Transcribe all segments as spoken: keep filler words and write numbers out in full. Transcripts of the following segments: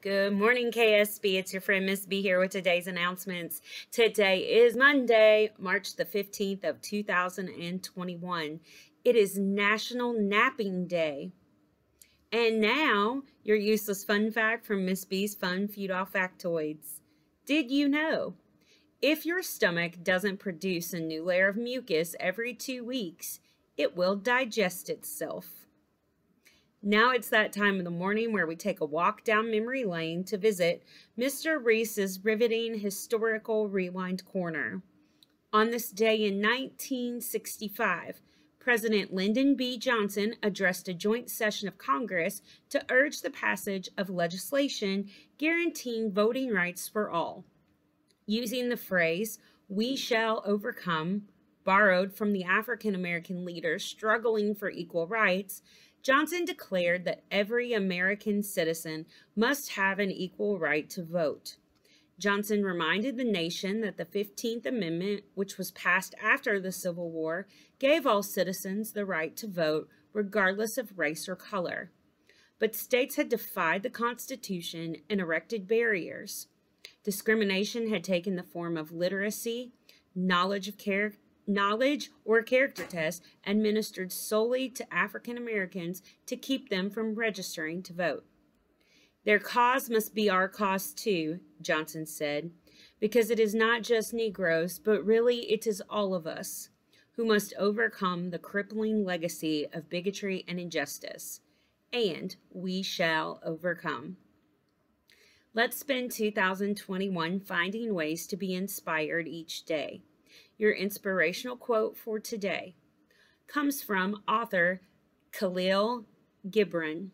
Good morning, K S B. It's your friend Miss B here with today's announcements. Today is Monday, March the fifteenth of two thousand twenty-one. It is National Napping Day. And now, your useless fun fact from Miss B's Fun Feudal Factoids. Did you know? If your stomach doesn't produce a new layer of mucus every two weeks, it will digest itself. Now it's that time of the morning where we take a walk down memory lane to visit Mister Reese's riveting historical rewind corner. On this day in nineteen sixty-five, President Lyndon B. Johnson addressed a joint session of Congress to urge the passage of legislation guaranteeing voting rights for all. Using the phrase, "we shall overcome," borrowed from the African American leaders struggling for equal rights, Johnson declared that every American citizen must have an equal right to vote. Johnson reminded the nation that the fifteenth Amendment, which was passed after the Civil War, gave all citizens the right to vote regardless of race or color. But states had defied the Constitution and erected barriers. Discrimination had taken the form of literacy, knowledge of character, knowledge or character tests administered solely to African Americans to keep them from registering to vote. Their cause must be our cause too, Johnson said, because it is not just Negroes, but really it is all of us who must overcome the crippling legacy of bigotry and injustice. And we shall overcome. Let's spend two thousand twenty-one finding ways to be inspired each day. Your inspirational quote for today comes from author Khalil Gibran.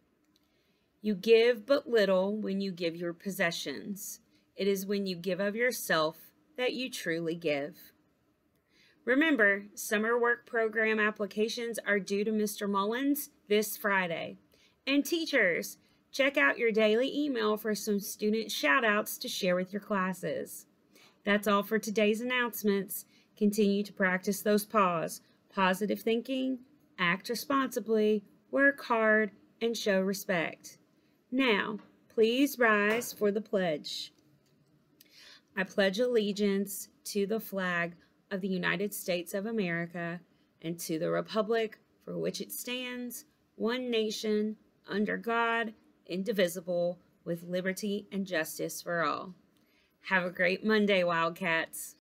You give but little when you give your possessions. It is when you give of yourself that you truly give. Remember, summer work program applications are due to Mister Mullins this Friday. And teachers, check out your daily email for some student shout-outs to share with your classes. That's all for today's announcements. Continue to practice those paws. Positive thinking, act responsibly, work hard, and show respect. Now, please rise for the pledge. I pledge allegiance to the flag of the United States of America and to the republic for which it stands, one nation, under God, indivisible, with liberty and justice for all. Have a great Monday, Wildcats.